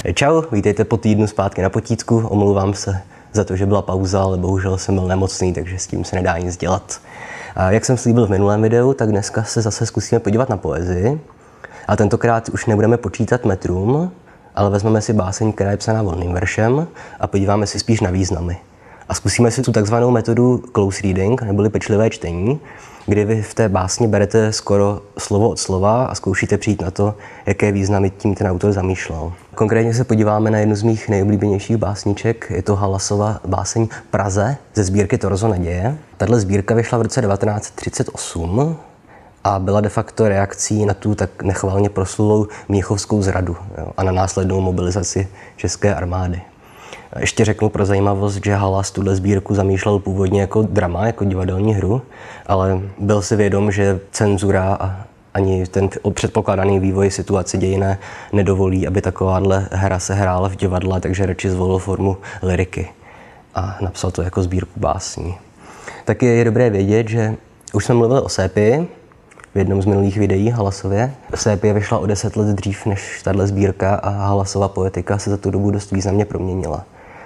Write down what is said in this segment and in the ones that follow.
Čau, vítejte po týdnu zpátky na potítku. Omlouvám se za to, že byla pauza, ale bohužel jsem byl nemocný, takže s tím se nedá nic dělat. A jak jsem slíbil v minulém videu, tak dneska se zase zkusíme podívat na poezii. A tentokrát už nebudeme počítat metrům, ale vezmeme si báseň, která je psaná volným veršem a podíváme si spíš na významy. A zkusíme si tu takzvanou metodu close reading, neboli pečlivé čtení, kdy vy v té básni berete skoro slovo od slova a zkoušíte přijít na to, jaké významy tím ten autor zamýšlel. Konkrétně se podíváme na jednu z mých nejoblíbenějších básniček, je to Halasova báseň Praze ze sbírky Torzo naděje. Tato sbírka vyšla v roce 1938 a byla de facto reakcí na tu tak nechvalně proslulou mnichovskou zradu a na následnou mobilizaci české armády. Ještě řeknu pro zajímavost, že Halas tuhle sbírku zamýšlel původně jako drama, jako divadelní hru, ale byl si vědom, že cenzura a ani ten předpokládaný vývoj situace dějinné nedovolí, aby takováhle hra se hrála v divadle, takže radši zvolil formu lyriky a napsal to jako sbírku básní. Taky je dobré vědět, že už jsme mluvili o sépii v jednom z minulých videí Halasově. Sépie vyšla o 10 let dřív než tahle sbírka a Halasova poetika se za tu dobu dost významně proměnila.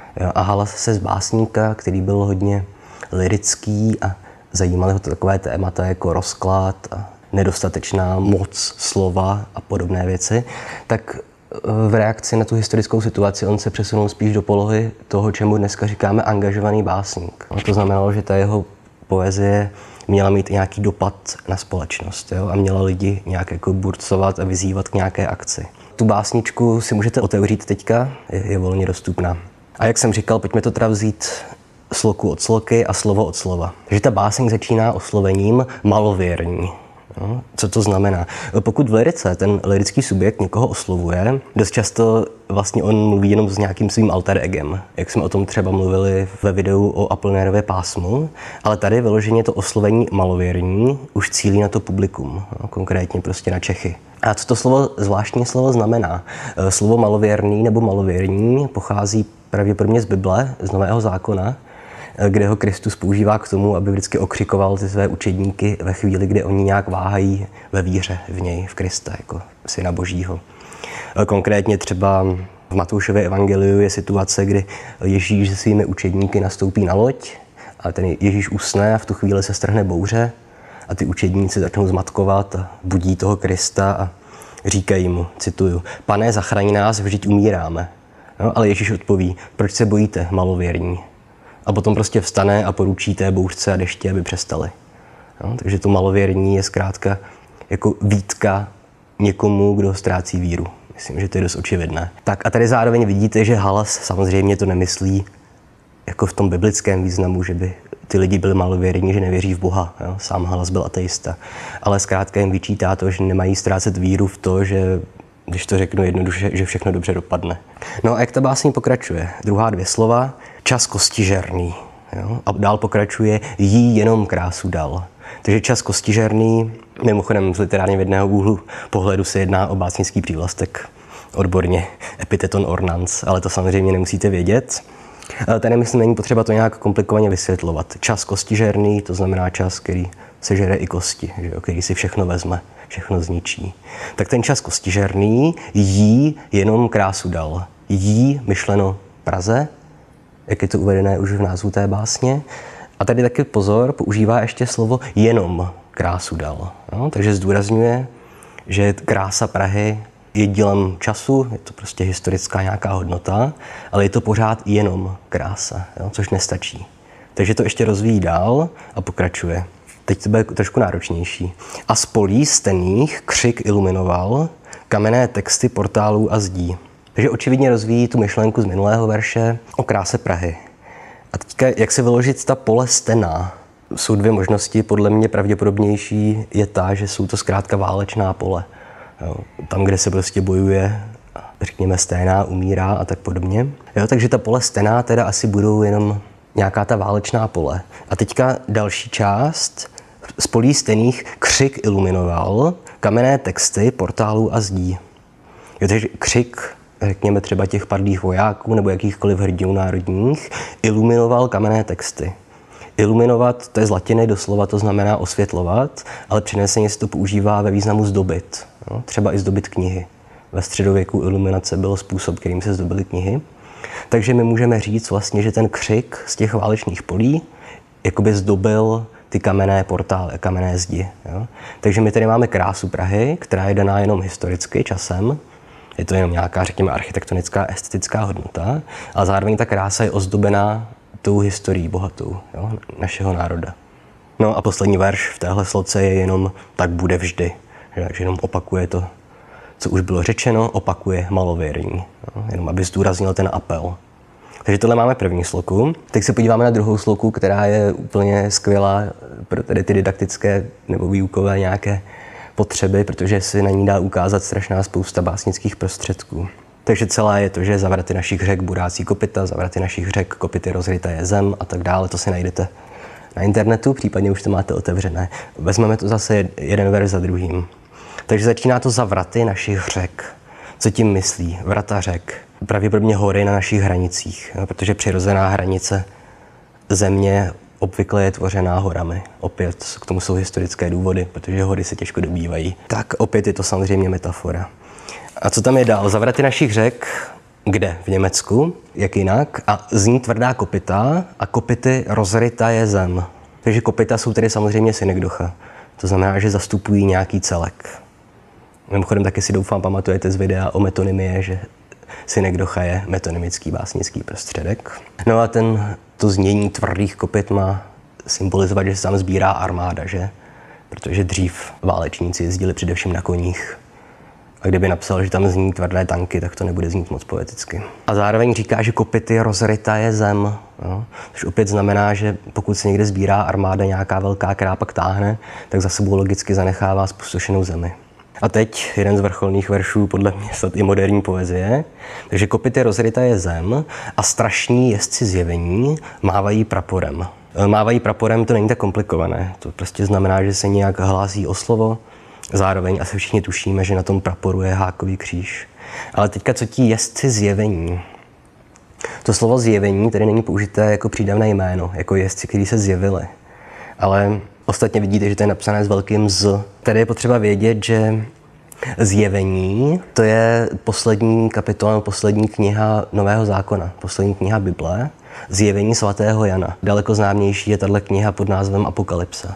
A Halas se z básníka, který byl hodně lyrický a zajímaly ho takové témata jako rozklad a nedostatečná moc slova a podobné věci, tak v reakci na tu historickou situaci on se přesunul spíš do polohy toho, čemu dneska říkáme angažovaný básník. A to znamenalo, že ta jeho poezie měla mít nějaký dopad na společnost, jo? A měla lidi nějak jako burcovat a vyzývat k nějaké akci. Tu básničku si můžete otevřít teďka, je volně dostupná. A jak jsem říkal, pojďme to teda vzít sloku od sloky a slovo od slova. Takže ta báseň začíná oslovením malověrní. No, co to znamená? Pokud v lyrice ten lyrický subjekt někoho oslovuje, dost často vlastně on mluví jenom s nějakým svým alter egem, jak jsme o tom třeba mluvili ve videu o Apollinarově pásmu, ale tady vyloženě to oslovení malověrní už cílí na to publikum, no, konkrétně prostě na Čechy. A co to slovo, zvláštní slovo znamená? Slovo malověrný nebo malověrní pochází pravděpodobně z Bible, z Nového zákona, kde ho Kristus používá k tomu, aby vždycky okřikoval ty své učedníky ve chvíli, kdy oni nějak váhají ve víře v něj, v Krista, jako Syna Božího. Konkrétně třeba v Matoušově evangeliu je situace, kdy Ježíš se svými učedníky nastoupí na loď a ten Ježíš usne a v tu chvíli se strhne bouře a ty učedníci začnou zmatkovat a budí toho Krista a říkají mu, cituju, Pane, zachraň nás, vždyť umíráme. No, ale Ježíš odpoví, proč se bojíte, malověrní? A potom prostě vstane a poručí té bouřce a dešti, aby přestali. No, takže to malověrní je zkrátka jako výtka někomu, kdo ztrácí víru. Myslím, že to je dost očividné. Tak a tady zároveň vidíte, že Halas samozřejmě to nemyslí jako v tom biblickém významu, že by ty lidi byli malověrní, že nevěří v Boha. Jo? Sám Halas byl ateista. Ale zkrátka jim vyčítá to, že nemají ztrácet víru v to, že když to řeknu jednoduše, že všechno dobře dopadne. No a jak ta básní pokračuje? Druhá dvě slova, čas kostižerný. Jo? A dál pokračuje, jí jenom krásu dal. Takže čas kostižerný, mimochodem z literárně vědného úhlu pohledu se jedná o básnický přívlastek, odborně epiteton ornans, ale to samozřejmě nemusíte vědět. Tady myslím, není potřeba to nějak komplikovaně vysvětlovat. Čas kostižerný, to znamená čas, který sežere i kosti, že jo? Který si všechno vezme, všechno zničí. Tak ten čas kostižerný jí jenom krásu dal. Jí myšleno Praze, jak je to uvedené už v názvu té básně. A tady taky pozor, používá ještě slovo jenom krásu dal. No, takže zdůrazňuje, že krása Prahy je dílem času, je to prostě historická nějaká hodnota, ale je to pořád jenom krása, jo, což nestačí. Takže to ještě rozvíjí dál a pokračuje. Teď to bude trošku náročnější. A z polí stenných křik iluminoval kamenné texty portálů a zdí. Takže očividně rozvíjí tu myšlenku z minulého verše o kráse Prahy. A teďka, jak se vyložit ta pole stenná? Jsou dvě možnosti, podle mě pravděpodobnější je ta, že jsou to zkrátka válečná pole. Jo, tam, kde se prostě bojuje, řekněme sténá, umírá a tak podobně. Jo, takže ta pole stenná teda asi budou jenom nějaká ta válečná pole. A teďka další část, z polí stenných křik iluminoval kamenné texty portálů a zdí. Jo, takže křik, řekněme třeba těch padlých vojáků nebo jakýchkoliv hrdinů národních, iluminoval kamenné texty. Iluminovat, to je z latiny doslova, to znamená osvětlovat, ale přeneseně se to používá ve významu zdobit. No, třeba i zdobit knihy. Ve středověku iluminace byl způsob, kterým se zdobily knihy. Takže my můžeme říct vlastně, že ten křik z těch válečných polí jakoby zdobil ty kamenné portály, kamenné zdi. Jo? Takže my tady máme krásu Prahy, která je daná jenom historicky, časem. Je to jenom nějaká, řekněme, architektonická, estetická hodnota, ale zároveň ta krása je ozdobená tou historií bohatou, jo? Našeho národa. No a poslední verš v téhle sloce je jenom tak bude vždy. Takže jenom opakuje to, co už bylo řečeno, opakuje malověrní. Jo? Jenom aby zdůraznil ten apel. Takže tohle máme první sloku. Teď se podíváme na druhou sloku, která je úplně skvělá pro tady ty didaktické nebo výukové nějaké potřeby, protože si na ní dá ukázat strašná spousta básnických prostředků. Takže celá je to, že zavraty našich řek burácí kopyta, zavraty našich řek kopyty rozryta je zem a tak dále. To si najdete na internetu, případně už to máte otevřené. Vezmeme to zase jeden verš za druhým. Takže začíná to zavraty našich řek. Co tím myslí? Vrata řek. Pravděpodobně hory na našich hranicích, protože přirozená hranice země obvykle je tvořená horami. Opět k tomu jsou historické důvody, protože hory se těžko dobývají. Tak opět je to samozřejmě metafora. A co tam je dál? Zavraty našich řek, kde? V Německu, jak jinak? A zní tvrdá kopyta a kopyty rozryta je zem. Takže kopyta jsou tedy samozřejmě synekdocha. To znamená, že zastupují nějaký celek. Mimochodem taky si doufám pamatujete z videa o metonymie, že synekdocha je metonymický básnický prostředek. No a to znění tvrdých kopyt má symbolizovat, že se tam sbírá armáda, že? Protože dřív válečníci jezdili především na koních. A kdyby napsal, že tam zní tvrdé tanky, tak to nebude znít moc poeticky. A zároveň říká, že kopyty rozryta je zem. Jo? Což opět znamená, že pokud se někde sbírá armáda nějaká velká, která pak táhne, tak za sebou logicky zanechává zpustošenou zemi. A teď jeden z vrcholných veršů podle mě snad i moderní poezie. Takže kopyty rozryta je zem a strašní jezdci zjevení mávají praporem. Mávají praporem, to není tak komplikované. To prostě znamená, že se nějak hlásí o slovo. Zároveň asi všichni tušíme, že na tom praporu je hákový kříž. Ale teďka co ti jezdci zjevení? To slovo zjevení tady není použité jako přídavné jméno, jako jezdci, kteří se zjevili. Ale ostatně vidíte, že to je napsané s velkým Z. Tady je potřeba vědět, že zjevení, to je poslední kapitola, poslední kniha Nového zákona, poslední kniha Bible, Zjevení svatého Jana. Daleko známější je tato kniha pod názvem Apokalypsa.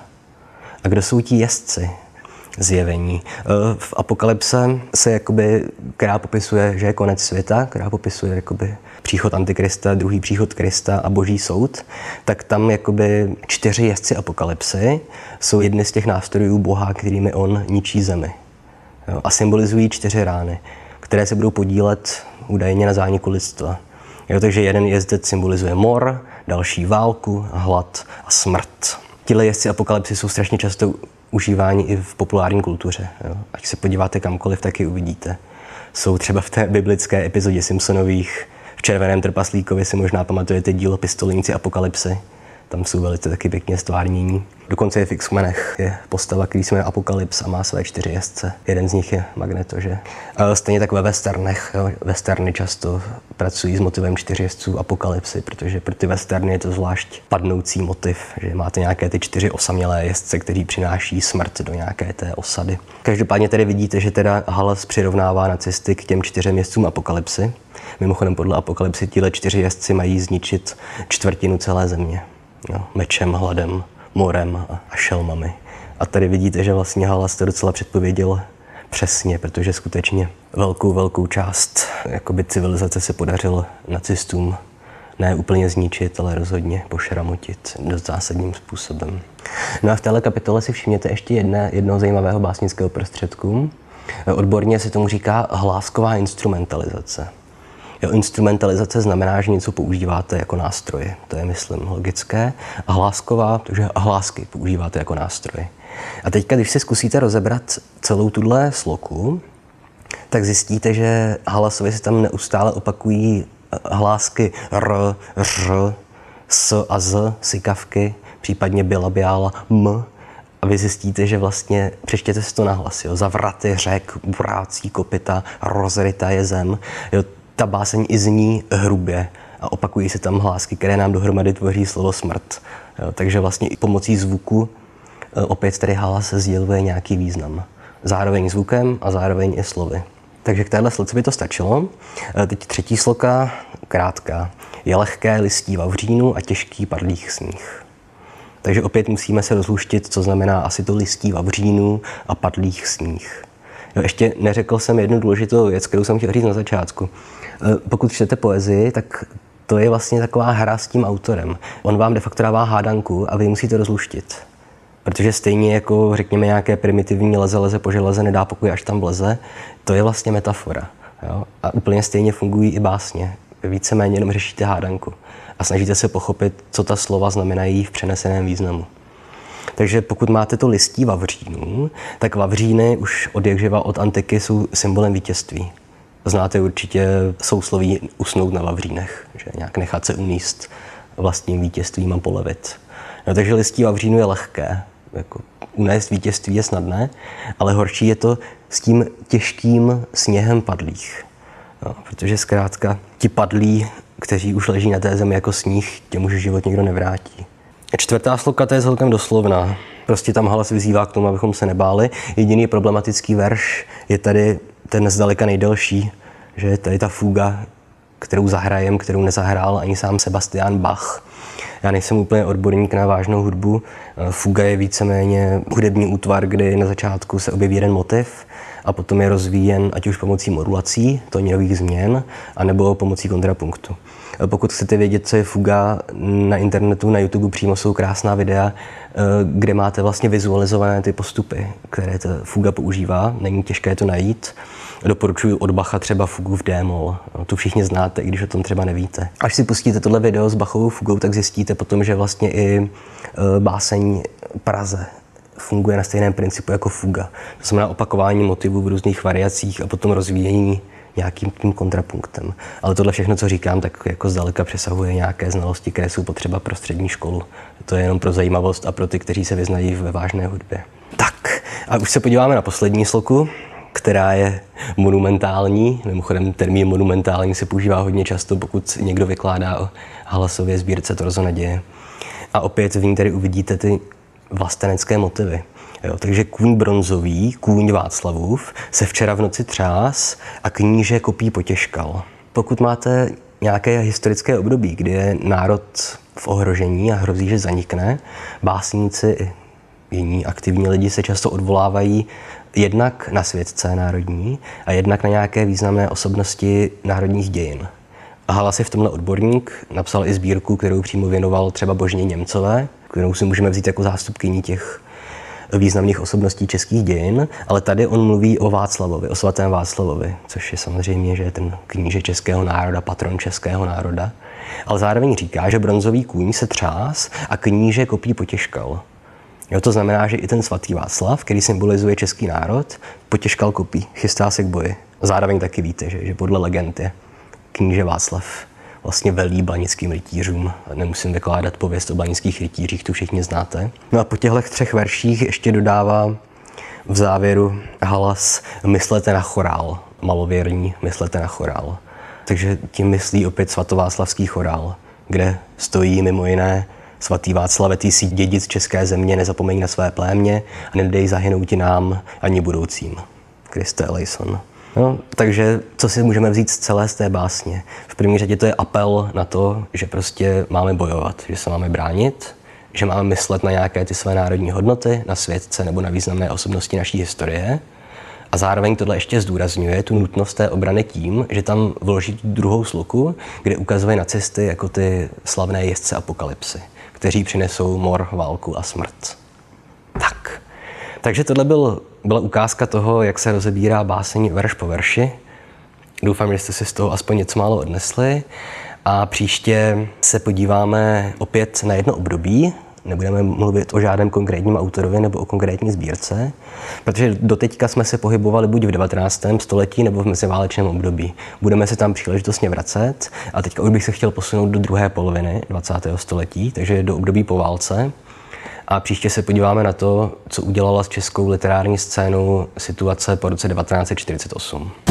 A kdo jsou ti jezdci zjevení? V Apokalypse se jakoby, která popisuje, že je konec světa, která popisuje jakoby příchod Antikrista, druhý příchod Krista a boží soud, tak tam jakoby 4 jezdci apokalypsy jsou jedny z těch nástrojů Boha, kterými on ničí zemi. Jo, a symbolizují 4 rány, které se budou podílet údajně na zániku lidstva. Jo, takže jeden jezdec symbolizuje mor, další válku, hlad a smrt. Tihle jezdci apokalypsy jsou strašně často užíváni i v populární kultuře. Jo. Ať se podíváte kamkoliv, tak ji uvidíte. Jsou třeba v té biblické epizodě Simpsonových. V Červeném trpaslíkovi si možná pamatujete dílo Pistolníci apokalypsy. Tam jsou velice taky pěkně stvárnění. Dokonce je v X-menech je postava, který se jmenuje Apokalyps a má své 4 jezdce. Jeden z nich je Magneto, že? A stejně tak ve westernech. Jo. Westerny často pracují s motivem 4 jezdců apokalypsy, protože pro ty westerny je to zvlášť padnoucí motiv, že máte nějaké ty 4 osamělé jezdce, kteří přináší smrt do nějaké té osady. Každopádně tady vidíte, že teda Hallas přirovnává nacisty k těm 4 jezdcům apokalypsy. Mimochodem podle Apokalypsy tíhle 4 jezdci mají zničit 1/4 celé země. Jo, mečem, hladem, morem a šelmami. A tady vidíte, že vlastně Hallas to docela předpověděl přesně, protože skutečně velkou část jakoby civilizace se podařilo nacistům ne úplně zničit, ale rozhodně pošramotit dost zásadním způsobem. No a v téhle kapitole si všimněte ještě jednoho zajímavého básnického prostředku. Odborně se tomu říká hlásková instrumentalizace. Jo, instrumentalizace znamená, že něco používáte jako nástroj. To je, myslím, logické. A hlásková, takže hlásky používáte jako nástroj. A teďka, když si zkusíte rozebrat celou tuhle sloku, tak zjistíte, že Hallasovi se tam neustále opakují hlásky r, ř, s a z, sykavky, případně bilabiála m. A vy zjistíte, že vlastně, přečtěte si to nahlas, jo, zavraty řek, burácí kopyta, rozryta je zem. Jo, ta báseň i zní hrubě a opakují se tam hlásky, které nám dohromady tvoří slovo smrt. Jo, takže vlastně i pomocí zvuku opět tady Hallas sděluje nějaký význam. Zároveň zvukem a zároveň i slovy. Takže k téhle sloce by to stačilo. Teď třetí sloka, krátká. Je lehké listí vavřínu a těžký padlých sníh. Takže opět musíme se rozluštit, co znamená asi to listí vavřínu a padlých sníh. Jo, ještě neřekl jsem jednu důležitou věc, kterou jsem chtěl říct na začátku. Pokud čtete poezii, tak to je vlastně taková hra s tím autorem. On vám de facto dává hádanku a vy musíte rozluštit. Protože stejně jako, řekněme, nějaké primitivní leze po železe nedá pokoj, až tam vleze, to je vlastně metafora. Jo? A úplně stejně fungují i básně. Víceméně jenom řešíte hádanku a snažíte se pochopit, co ta slova znamenají v přeneseném významu. Takže pokud máte to listí vavřínů, tak vavříny už od jakživa od antiky jsou symbolem vítězství. Znáte určitě sousloví usnout na vavřínech, že nějak nechat se uníst vlastním vítězstvím a polevit. No, takže listí vavřínu je lehké, jako unést vítězství je snadné, ale horší je to s tím těžkým sněhem padlých. No, protože zkrátka ti padlí, kteří už leží na té zemi jako sníh, těm už život nikdo nevrátí. Čtvrtá sloka, to je celkem doslovná. Prostě tam Halas vyzývá k tomu, abychom se nebáli. Jediný problematický verš je tady ten zdaleka nejdelší, že je tady ta fuga, kterou zahrajem, kterou nezahrál ani sám Sebastian Bach. Já nejsem úplně odborník na vážnou hudbu. Fuga je víceméně hudební útvar, kdy na začátku se objeví jeden motiv a potom je rozvíjen ať už pomocí modulací, tónových změn, anebo pomocí kontrapunktu. Pokud chcete vědět, co je fuga, na internetu, na YouTube přímo jsou krásná videa, kde máte vlastně vizualizované ty postupy, které ta fuga používá. Není těžké to najít. Doporučuji od Bacha třeba fugu v D-moll. Tu všichni znáte, i když o tom třeba nevíte. Až si pustíte tohle video s Bachovou fugou, tak zjistíte potom, že vlastně i báseň Praze funguje na stejném principu jako fuga. To znamená opakování motivů v různých variacích a potom rozvíjení nějakým tím kontrapunktem. Ale tohle všechno, co říkám, tak jako zdaleka přesahuje nějaké znalosti, které jsou potřeba pro střední školu. To je jenom pro zajímavost a pro ty, kteří se vyznají ve vážné hudbě. Tak, a už se podíváme na poslední sloku, která je monumentální. Mimochodem termín monumentální se používá hodně často, pokud někdo vykládá o Halasově sbírce Torzo naděje. A opět v ní tady uvidíte ty vlastenecké motivy. Jo, takže kůň bronzový, kůň Václavův, se včera v noci třás a kníže kopí potěžkal. Pokud máte nějaké historické období, kdy je národ v ohrožení a hrozí, že zanikne, básníci i jiní aktivní lidi se často odvolávají jednak na světce národní a jednak na nějaké významné osobnosti národních dějin. A Halas je v tomhle odborník, napsal i sbírku, kterou přímo věnoval třeba Božně Němcové, kterou si můžeme vzít jako zástupkyní těch významných osobností českých dějin, ale tady on mluví o Václavovi, o svatém Václavovi, což je samozřejmě, že je ten kníže českého národa, patron českého národa. Ale zároveň říká, že bronzový kůň se třás a kníže kopí potěžkal. Jo, to znamená, že i ten svatý Václav, který symbolizuje český národ, potěžkal kopí, chystá se k boji. Zároveň taky víte, že podle legend je kníže Václav vlastně velí blanickým rytířům. Nemusím vykládat pověst o blanických rytířích, tu všichni znáte. No a po těchto 3 verších ještě dodává v závěru Halas: myslete na chorál, malověrní, myslete na chorál. Takže tím myslí opět svatováclavský chorál, kde stojí mimo jiné: svatý Václave, ty jsi dědic české země, nezapomeň na své plémě a nedej zahynout ti nám ani budoucím. Kriste eleison. No, takže co si můžeme vzít z celé z té básně? V první řadě to je apel na to, že prostě máme bojovat, že se máme bránit, že máme myslet na nějaké ty své národní hodnoty, na světce nebo na významné osobnosti naší historie. A zároveň tohle ještě zdůrazňuje tu nutnost té obrany tím, že tam vloží druhou sloku, kde ukazuje nacisty jako ty slavné jezdce apokalypsy, kteří přinesou mor, válku a smrt. Takže tohle byla ukázka toho, jak se rozebírá báseň verš po verši. Doufám, že jste si z toho aspoň něco málo odnesli. A příště se podíváme opět na jedno období. Nebudeme mluvit o žádném konkrétním autorovi nebo o konkrétní sbírce, protože doteďka jsme se pohybovali buď v 19. století nebo v meziválečném období. Budeme se tam příležitostně vracet a teďka už bych se chtěl posunout do druhé poloviny 20. století, takže do období po válce. A příště se podíváme na to, co udělala s českou literární scénou situace po roce 1948.